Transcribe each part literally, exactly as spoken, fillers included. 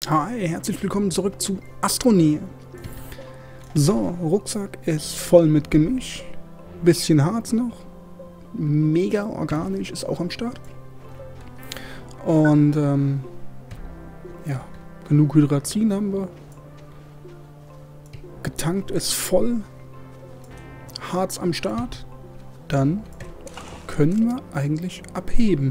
Hi, herzlich willkommen zurück zu Astroneer. So, Rucksack ist voll mit Gemisch. Bisschen Harz noch. Mega organisch ist auch am Start. Und, ähm, ja, genug Hydrazin haben wir. Getankt ist voll. Harz am Start. Dann können wir eigentlich abheben.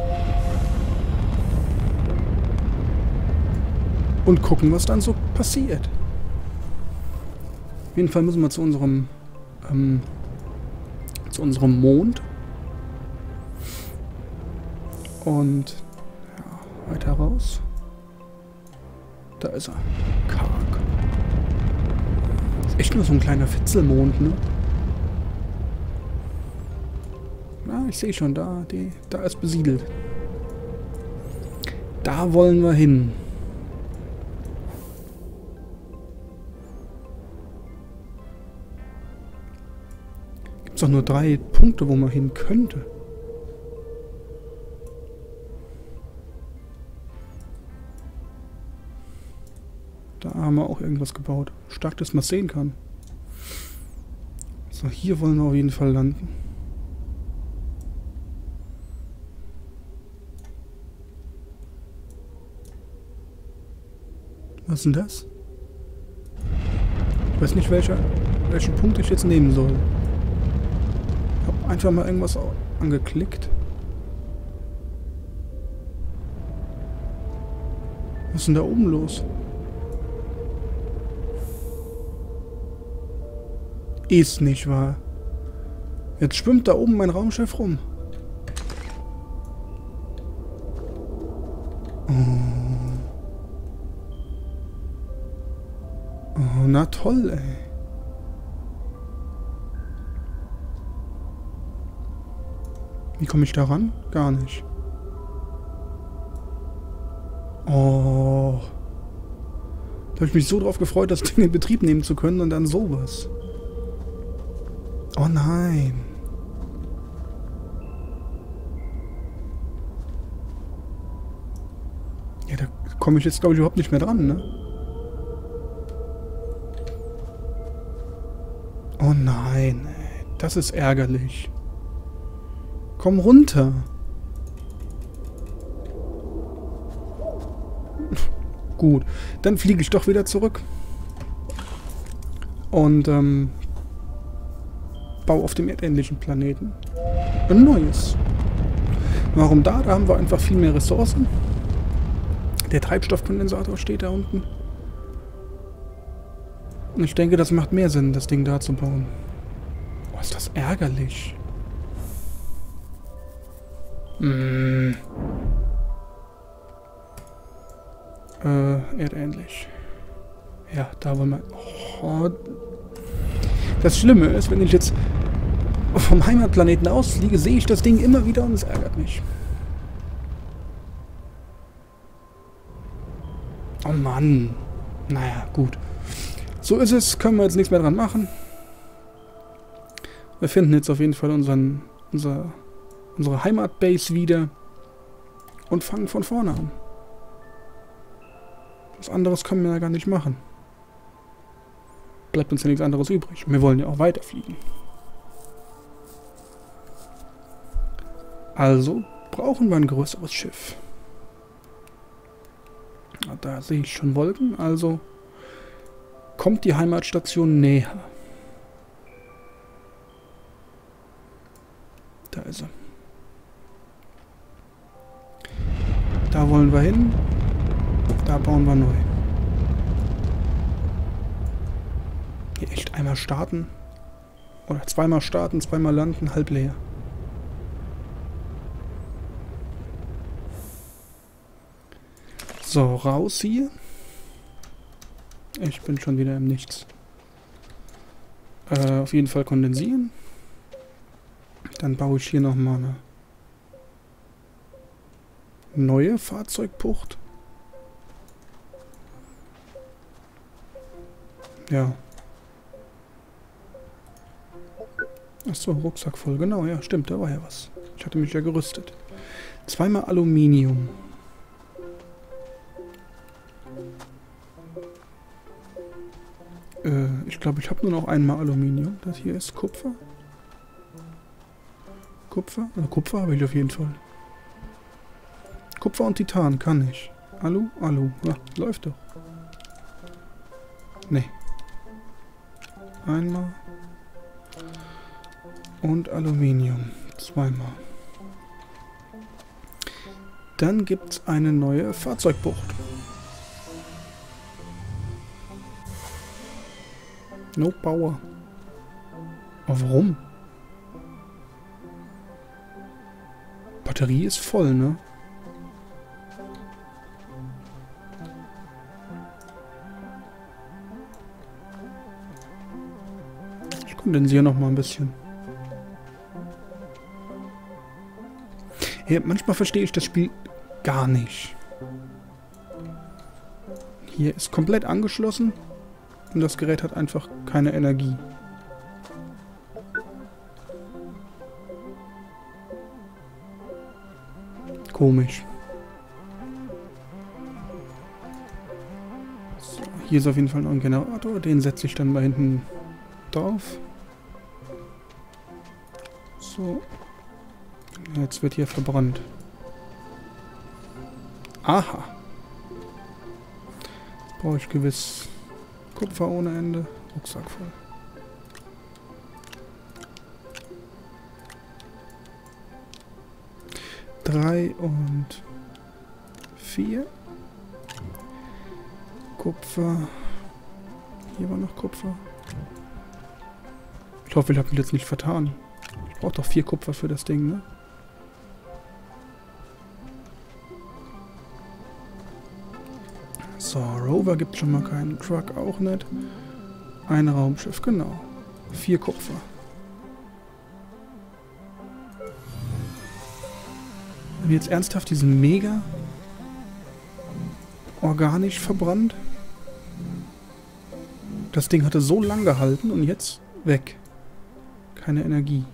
Und gucken, was dann so passiert. Auf jeden Fall müssen wir zu unserem ähm, zu unserem Mond. Und ja, weiter raus. Da ist er. Karg. Ist echt nur so ein kleiner Fitzelmond, ne? Na, ich sehe schon, da, die, da ist besiedelt. Da wollen wir hin. Gibt es doch nur drei Punkte, wo man hin könnte. Da haben wir auch irgendwas gebaut. Stark, dass man es sehen kann. So, hier wollen wir auf jeden Fall landen. Was ist denn das? Ich weiß nicht, welcher, welchen Punkt ich jetzt nehmen soll. Ich habe einfach mal irgendwas angeklickt. Was ist denn da oben los? Ist nicht wahr. Jetzt schwimmt da oben mein Raumschiff rum. Oh. Oh, na toll, ey. Wie komme ich da ran? Gar nicht. Oh. Da habe ich mich so drauf gefreut, das Ding in Betrieb nehmen zu können und dann sowas. Oh nein. Ja, da komme ich jetzt, glaube ich, überhaupt nicht mehr dran, ne? Oh nein, ey. Das ist ärgerlich. Komm runter. Gut, dann fliege ich doch wieder zurück. Und, ähm, baue auf dem erdähnlichen Planeten ein neues. Warum da? Da haben wir einfach viel mehr Ressourcen. Der Treibstoffkondensator steht da unten. Und ich denke, das macht mehr Sinn, das Ding da zu bauen. Oh, ist das ärgerlich. Mm. Äh, erdähnlich. Ja, da wollen wir... Oh. Das Schlimme ist, wenn ich jetzt vom Heimatplaneten ausfliege, sehe ich das Ding immer wieder und es ärgert mich. Oh Mann. Naja, gut. So ist es, können wir jetzt nichts mehr dran machen. Wir finden jetzt auf jeden Fall unseren, unser, unsere Heimatbase wieder und fangen von vorne an. Was anderes können wir ja gar nicht machen. Bleibt uns ja nichts anderes übrig. Wir wollen ja auch weiterfliegen. Also brauchen wir ein größeres Schiff. Da sehe ich schon Wolken, also kommt die Heimatstation näher. Da ist sie. Da wollen wir hin. Da bauen wir neu. Hier echt einmal starten. Oder zweimal starten, zweimal landen, halb leer. So, raus hier. Ich bin schon wieder im Nichts. Äh, auf jeden Fall kondensieren. Dann baue ich hier nochmal eine neue Fahrzeugbucht. Ja. Achso, Rucksack voll. Genau, ja, stimmt, da war ja was. Ich hatte mich ja gerüstet. Zweimal Aluminium. Äh, ich glaube, ich habe nur noch einmal Aluminium. Das hier ist Kupfer. Kupfer? Also Kupfer habe ich auf jeden Fall. Kupfer und Titan kann ich. Alu? Alu. Ja, läuft doch. Nee. Einmal. Und Aluminium. Zweimal. Dann gibt es eine neue Fahrzeugbucht. No Power. Aber warum? Batterie ist voll, ne? Ich kondensiere noch mal ein bisschen. Ja, manchmal verstehe ich das Spiel gar nicht. Hier ist komplett angeschlossen und das Gerät hat einfach keine Energie. Komisch. So, hier ist auf jeden Fall noch ein Generator, den setze ich dann mal hinten drauf. So. Jetzt wird hier verbrannt. Aha. Jetzt brauche ich gewiss Kupfer ohne Ende. Rucksack voll. Drei und vier. Kupfer. Hier war noch Kupfer. Ich hoffe, ich habe mich jetzt nicht vertan. Ich brauche doch vier Kupfer für das Ding, ne? So, Rover gibt schon mal keinen. Truck auch nicht. Ein Raumschiff, genau. Vier Kupfer. Haben wir jetzt ernsthaft diesen Mega organisch verbrannt? Das Ding hatte so lang gehalten und jetzt weg. Keine Energie.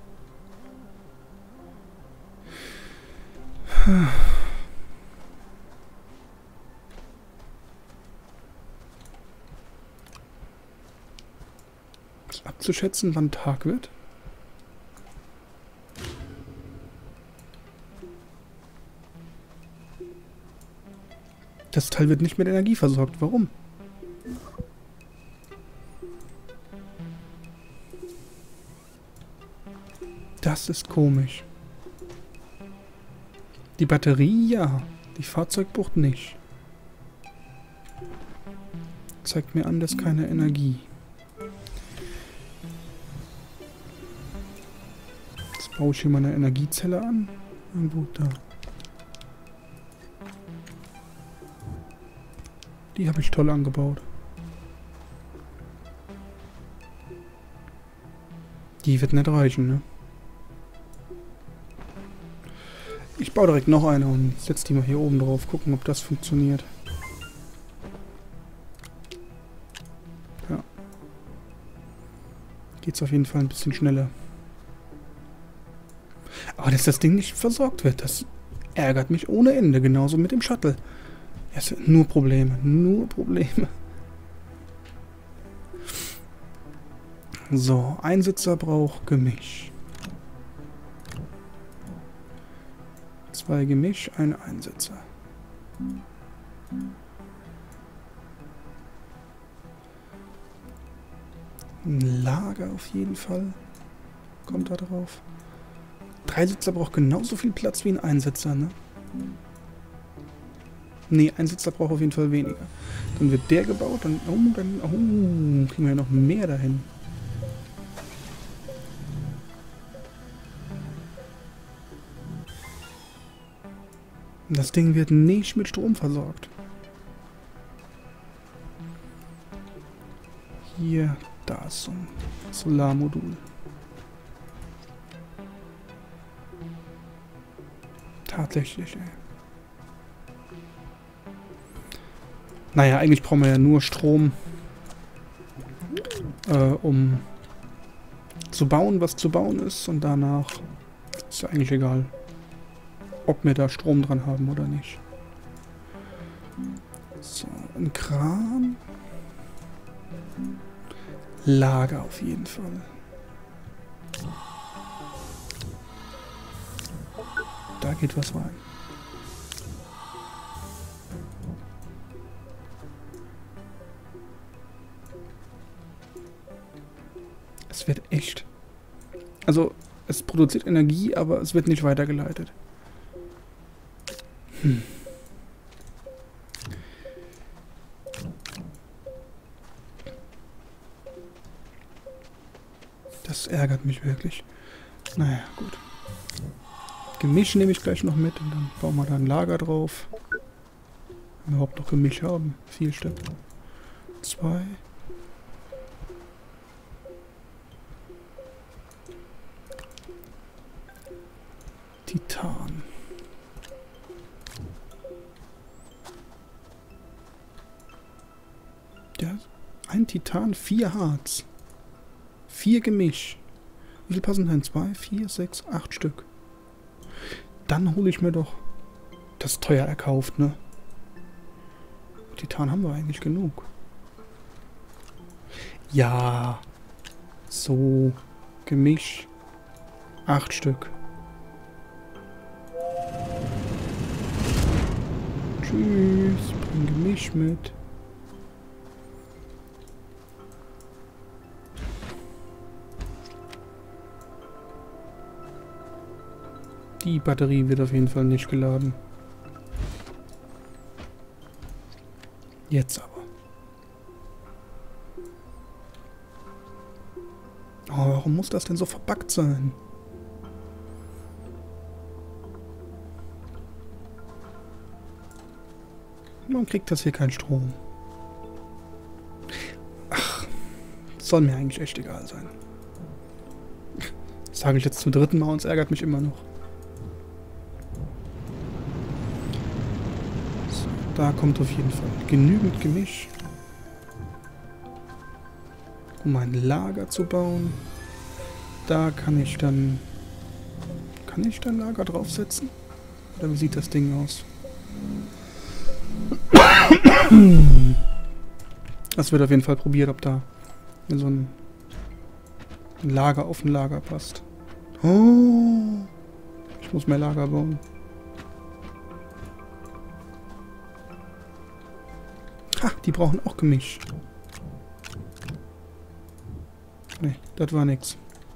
Ist abzuschätzen, wann Tag wird? Das Teil wird nicht mit Energie versorgt. Warum? Das ist komisch. Die Batterie ja, die Fahrzeugbucht nicht. Zeigt mir an, dass keine Energie. Jetzt baue ich hier mal eine Energiezelle an. Irgendwo da. Die habe ich toll angebaut. Die wird nicht reichen, ne? Ich baue direkt noch eine und setze die mal hier oben drauf. Gucken, ob das funktioniert. Ja. Geht's auf jeden Fall ein bisschen schneller. Aber dass das Ding nicht versorgt wird, das ärgert mich ohne Ende. Genauso mit dem Shuttle. Es sind nur Probleme. Nur Probleme. So, Einsitzer braucht Gemisch. Zwei Gemisch, ein Einsitzer. Ein Lager auf jeden Fall. Kommt da drauf. Dreisitzer braucht genauso viel Platz wie ein Einsitzer, ne? Ne, Einsitzer braucht auf jeden Fall weniger. Dann wird der gebaut, dann, oh, dann oh, kriegen wir ja noch mehr dahin. Das Ding wird nicht mit Strom versorgt. Hier, da ist so ein Solarmodul. Tatsächlich, ey. Naja, eigentlich brauchen wir ja nur Strom, äh, um zu bauen, was zu bauen ist. Und danach ist ja eigentlich egal, ob wir da Strom dran haben oder nicht. So, ein Kran. Lager auf jeden Fall. Da geht was rein. Es wird echt. Also, es produziert Energie, aber es wird nicht weitergeleitet. Hm. Das ärgert mich wirklich. Naja, gut. Gemisch nehme ich gleich noch mit und dann bauen wir da ein Lager drauf. Wenn wir überhaupt noch Gemisch haben. Vier Stück. Zwei. Titan. Ja, ein Titan, vier Harz. Vier Gemisch. Wie viel passen denn? Zwei, vier, sechs, acht Stück. Dann hole ich mir doch das teuer erkauft, ne? Titan haben wir eigentlich genug. Ja. So. Gemisch. Acht Stück. Tschüss. Bring Gemisch mit. Die Batterie wird auf jeden Fall nicht geladen. Jetzt aber. Oh, warum muss das denn so verbuggt sein? Warum kriegt das hier keinen Strom? Ach, soll mir eigentlich echt egal sein. Das sage ich jetzt zum dritten Mal und es ärgert mich immer noch. So, da kommt auf jeden Fall genügend Gemisch, um ein Lager zu bauen. Da kann ich dann... Kann ich dann Lager draufsetzen? Oder wie sieht das Ding aus? Das wird auf jeden Fall probiert, ob da so ein Lager auf ein Lager passt. Oh, ich muss mehr Lager bauen. Ha, die brauchen auch Gemisch. Ne, das war nix.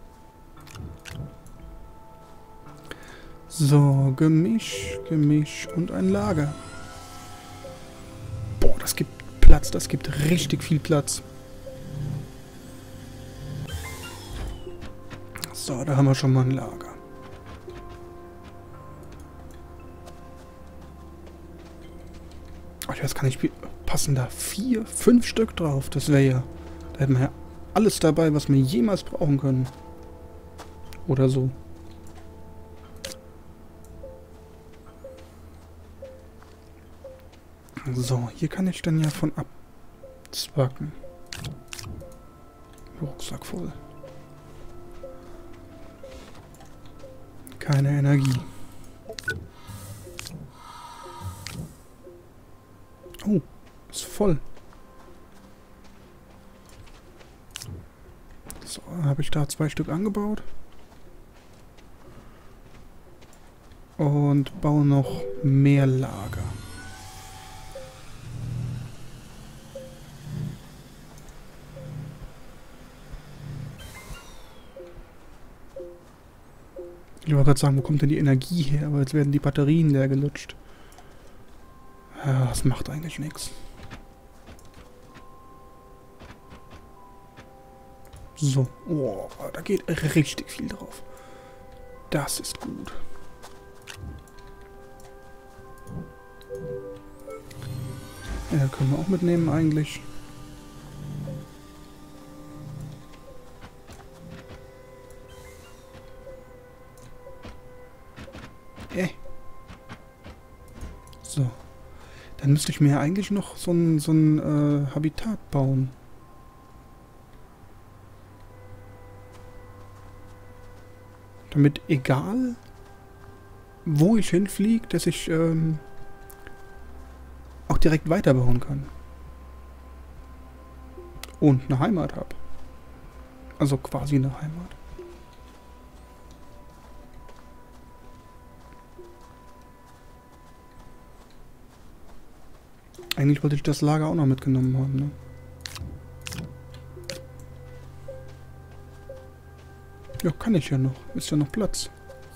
So, Gemisch, Gemisch und ein Lager. Boah, das gibt Platz, das gibt richtig viel Platz. So, da haben wir schon mal ein Lager. Ach, jetzt kann ich... Passen da vier, fünf Stück drauf. Das wäre ja... Da hätten wir ja alles dabei, was wir jemals brauchen können. Oder so. So, hier kann ich dann ja von abzwacken. Rucksack voll. Keine Energie. Oh, ist voll. So, dann habe ich da zwei Stück angebaut. Und baue noch mehr Lager. Ich wollte gerade sagen, wo kommt denn die Energie her? Aber jetzt werden die Batterien leer gelutscht. Ja, das macht eigentlich nichts. So. Oh, da geht richtig viel drauf. Das ist gut. Ja, das können wir auch mitnehmen eigentlich. Äh. So. Dann müsste ich mir eigentlich noch so ein, so ein äh, Habitat bauen. Damit egal, wo ich hinfliege, dass ich ähm, auch direkt weiterbauen kann. Und eine Heimat habe. Also quasi eine Heimat. Eigentlich wollte ich das Lager auch noch mitgenommen haben, ne? Ja, kann ich ja noch. Ist ja noch Platz.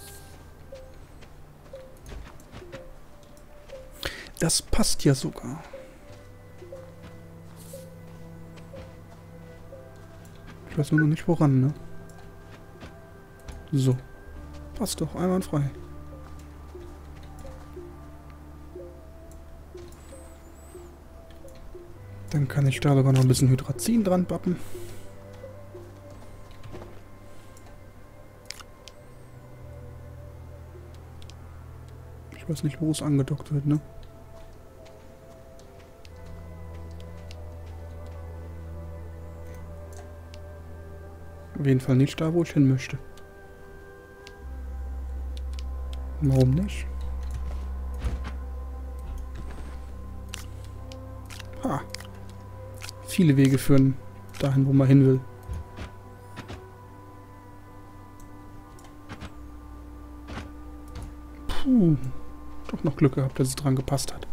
Das passt ja sogar. Ich weiß nur noch nicht woran, ne? So. Passt doch, einwandfrei. Dann kann ich da sogar noch ein bisschen Hydrazin dran bappen. Ich weiß nicht, wo es angedockt wird, ne? Auf jeden Fall nicht da, wo ich hin möchte. Warum nicht? Ha. Viele Wege führen dahin, wo man hin will. Puh. Doch noch Glück gehabt, dass es dran gepasst hat.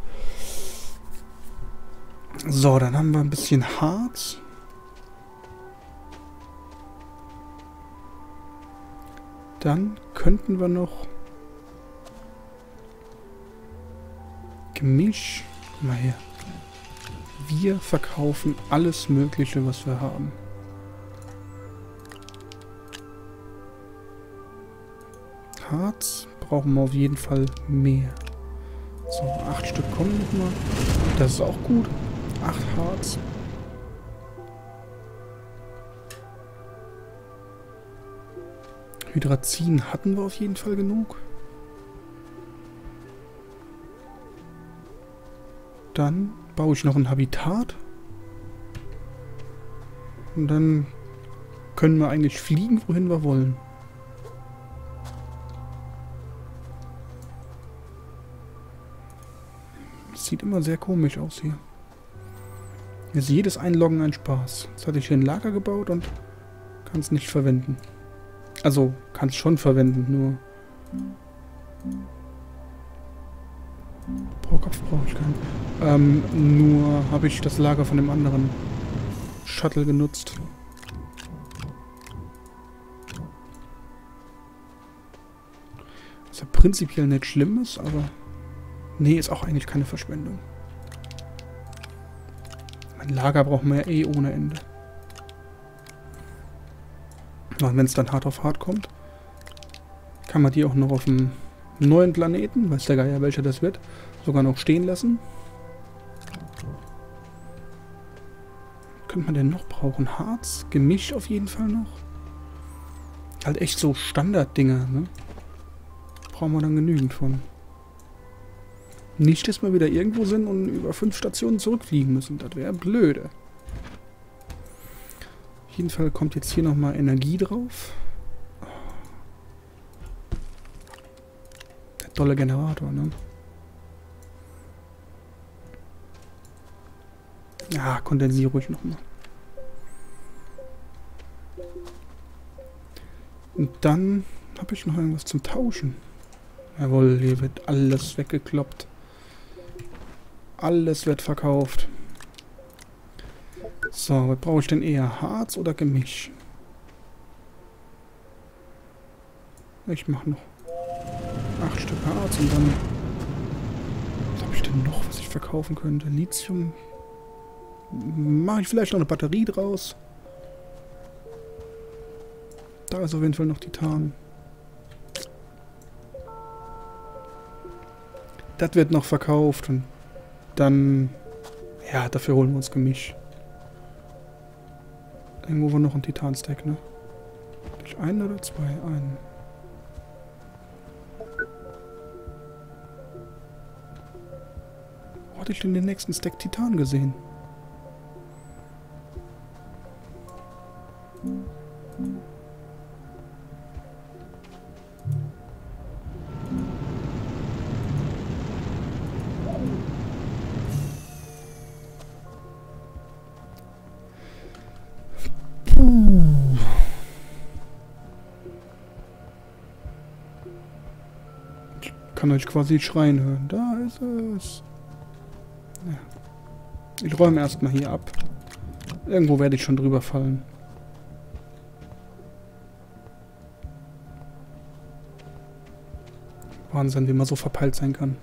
So, dann haben wir ein bisschen Harz. Dann könnten wir noch Gemisch. Guck mal her. Wir verkaufen alles Mögliche, was wir haben. Harz brauchen wir auf jeden Fall mehr. So, acht Stück kommen nochmal. Das ist auch gut. Acht Harz. Hydrazin hatten wir auf jeden Fall genug. Dann baue ich noch ein Habitat. Und dann können wir eigentlich fliegen, wohin wir wollen. Das sieht immer sehr komisch aus hier. Hier ist jedes Einloggen ein Spaß. Jetzt hatte ich hier ein Lager gebaut und kann es nicht verwenden. Also, kann es schon verwenden, nur... Pro-Kopf brauche ich keinen. Ähm, nur habe ich das Lager von dem anderen Shuttle genutzt. Was ja prinzipiell nicht schlimm ist, aber... Nee, ist auch eigentlich keine Verschwendung. Mein Lager brauchen wir ja eh ohne Ende. Und wenn es dann hart auf hart kommt, kann man die auch noch auf dem neuen Planeten, weiß der Geier welcher das wird, sogar noch stehen lassen. Könnte man denn noch brauchen? Harz, Gemisch auf jeden Fall noch. Halt echt so Standarddinger, ne? Brauchen wir dann genügend von. Nicht, dass wir wieder irgendwo sind und über fünf Stationen zurückfliegen müssen. Das wäre blöde. Auf jeden Fall kommt jetzt hier nochmal Energie drauf. Der tolle Generator, ne? Ja, kondensiere ruhig nochmal. Und dann habe ich noch irgendwas zum Tauschen. Jawohl, hier wird alles weggekloppt. Alles wird verkauft. So, was brauche ich denn eher? Harz oder Gemisch? Ich mache noch acht Stück Harz und dann... Was habe ich denn noch, was ich verkaufen könnte? Lithium. Mache ich vielleicht noch eine Batterie draus. Da ist auf jeden Fall noch Titan. Das wird noch verkauft und dann... Ja, dafür holen wir uns Gemisch. Irgendwo war noch ein Titan-Stack, ne? Durch einen oder zwei? Einen. Wo hatte ich denn den nächsten Stack Titan gesehen? kann euch quasi schreien hören. Da ist es. Ja. Ich räume erstmal hier ab. Irgendwo werde ich schon drüber fallen. Wahnsinn, wie man so verpeilt sein kann.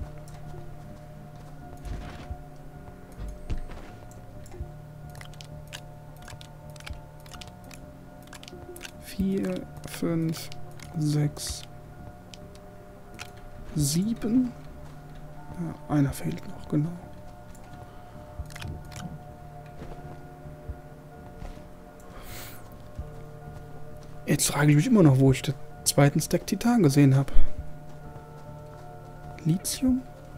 Vier, fünf, sechs, sieben. Ja, einer fehlt noch, genau. Jetzt frage ich mich immer noch, wo ich den zweiten Stack Titan gesehen habe. Lithium?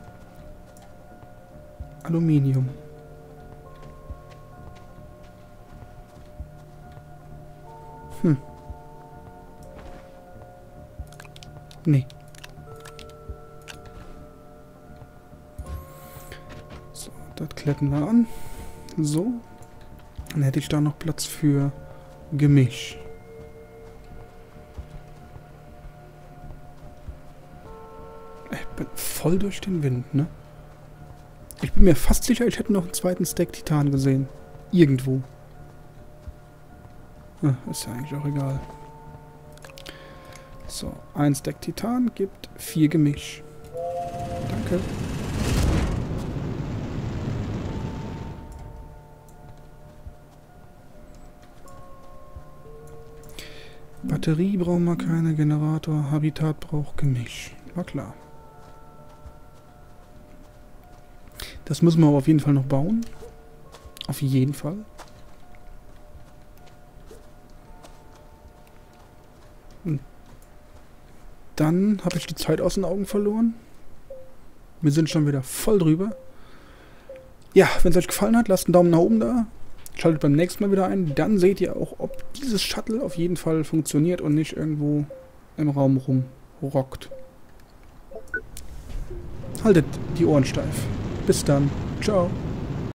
Aluminium. Hm. Nee. So, das kletten wir an. So. Dann hätte ich da noch Platz für Gemisch. Ich bin voll durch den Wind, ne? Ich bin mir fast sicher, ich hätte noch einen zweiten Stack Titan gesehen. Irgendwo. Ah, ist ja eigentlich auch egal. So, ein Stack Titan gibt vier Gemisch. Danke. Batterie brauchen wir keine, Generator, Habitat braucht Gemisch. War klar. Das müssen wir aber auf jeden Fall noch bauen. Auf jeden Fall. Und dann habe ich die Zeit aus den Augen verloren. Wir sind schon wieder voll drüber. Ja, wenn es euch gefallen hat, lasst einen Daumen nach oben da. Schaltet beim nächsten Mal wieder ein. Dann seht ihr auch, ob dieses Shuttle auf jeden Fall funktioniert und nicht irgendwo im Raum rumrockt. Haltet die Ohren steif. Bis dann. Ciao.